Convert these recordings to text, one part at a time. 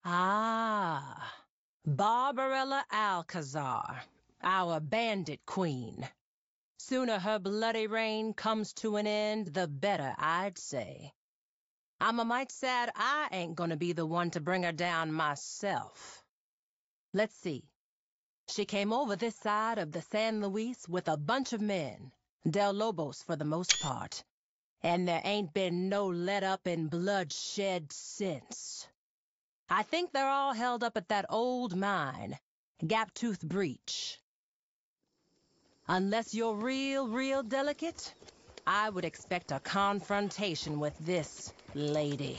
Ah, Barbarella Alcazar, our bandit queen. Sooner her bloody reign comes to an end, the better, I'd say. I'm a mite sad I ain't gonna be the one to bring her down myself. Let's see. She came over this side of the San Luis with a bunch of men, Del Lobos for the most part, and there ain't been no let-up in bloodshed since. I think they're all held up at that old mine, Gaptooth Breach. Unless you're real delicate, I would expect a confrontation with this lady.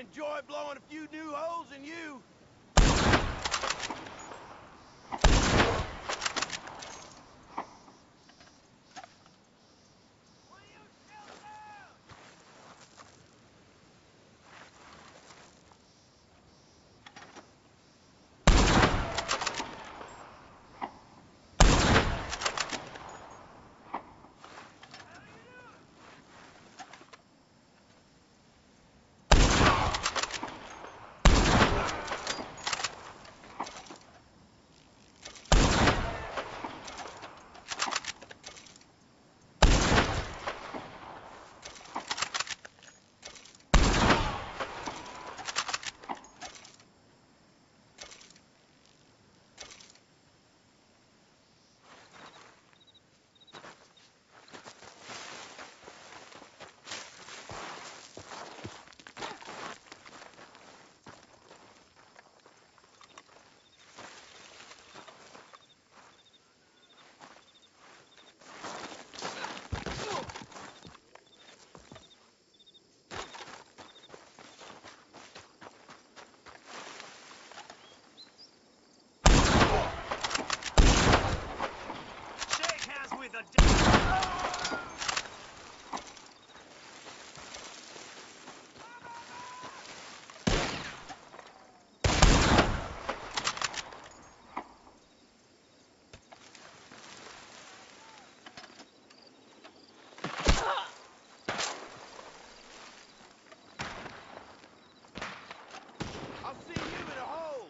enjoy blowing a few new holes in you. I'll see you in a hole.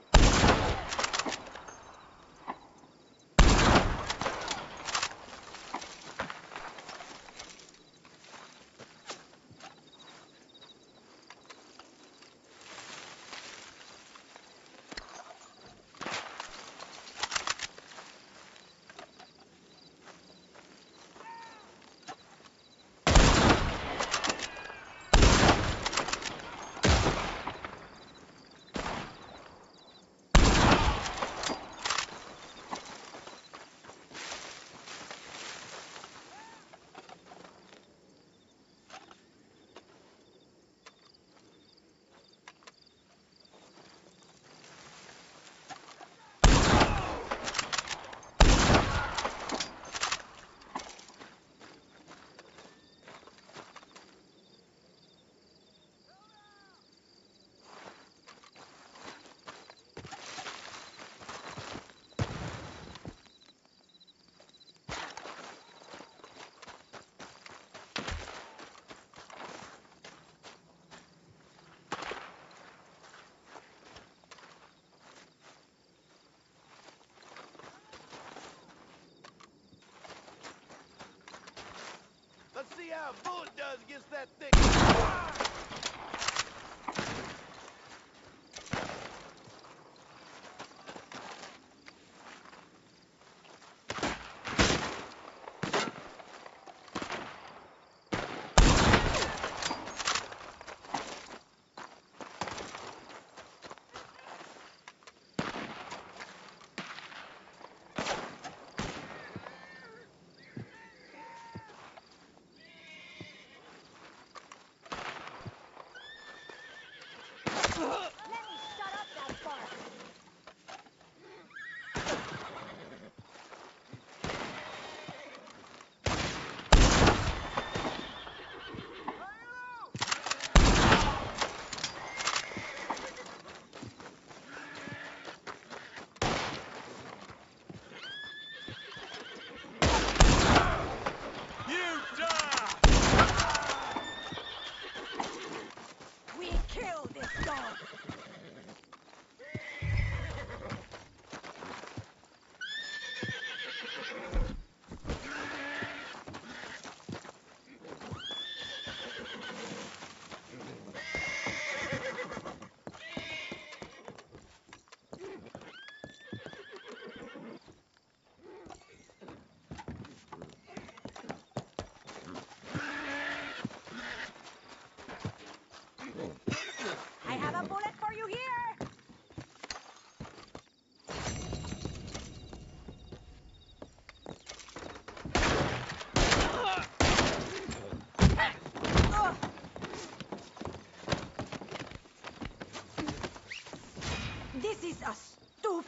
Let's see how a bullet does against that thick.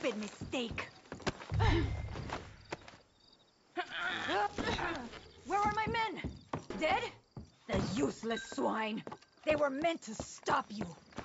stupid mistake. Where are my men? Dead? The useless swine. They were meant to stop you.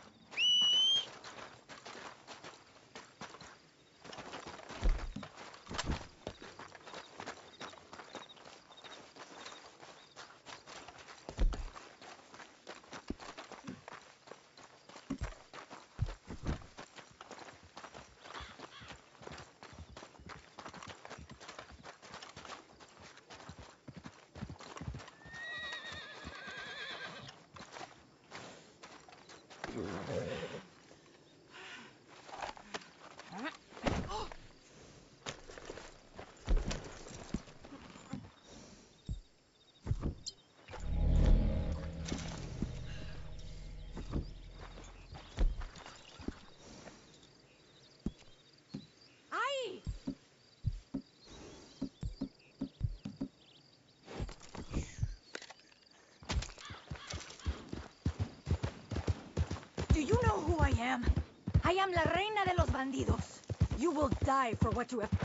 Do you know who I am? I am la reina de los bandidos. You will die for what you have...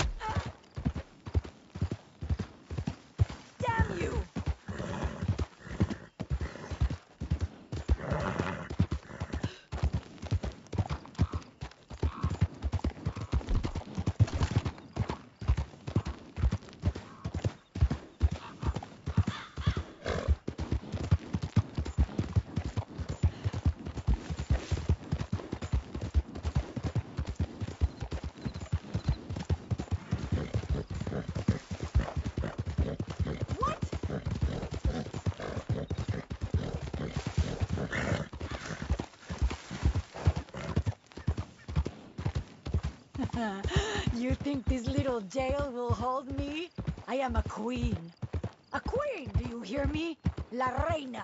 Damn you! You think this little jail will hold me? I am a queen. A queen, do you hear me? La reina.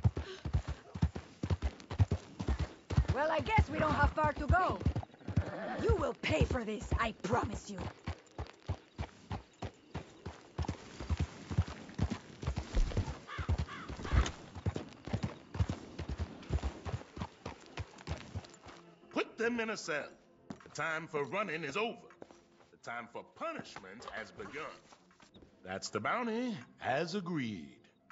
Well, I guess we don't have far to go. You will pay for this, I promise you. Put them in a cell. The time for running is over. The time for punishment has begun. That's the bounty, as agreed.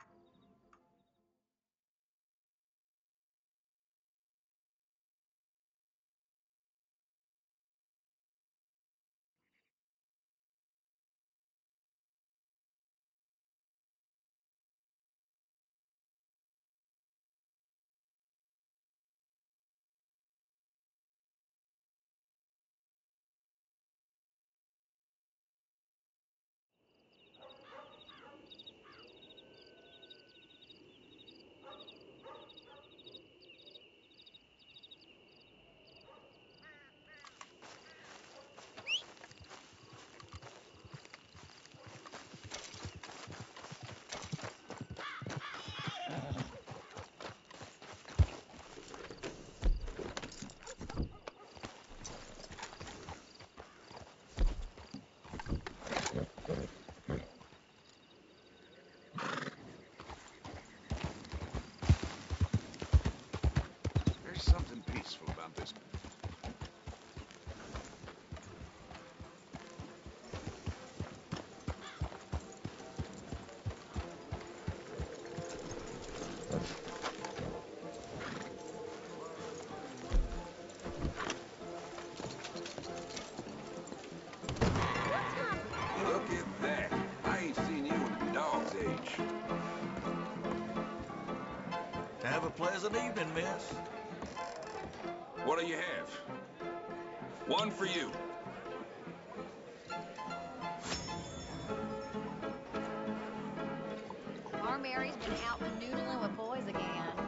There's something peaceful about this. Look at that. I ain't seen you in a dog's age. Have a pleasant evening, miss. What do you have? One for you. Our Mary's been out canoodling with boys again.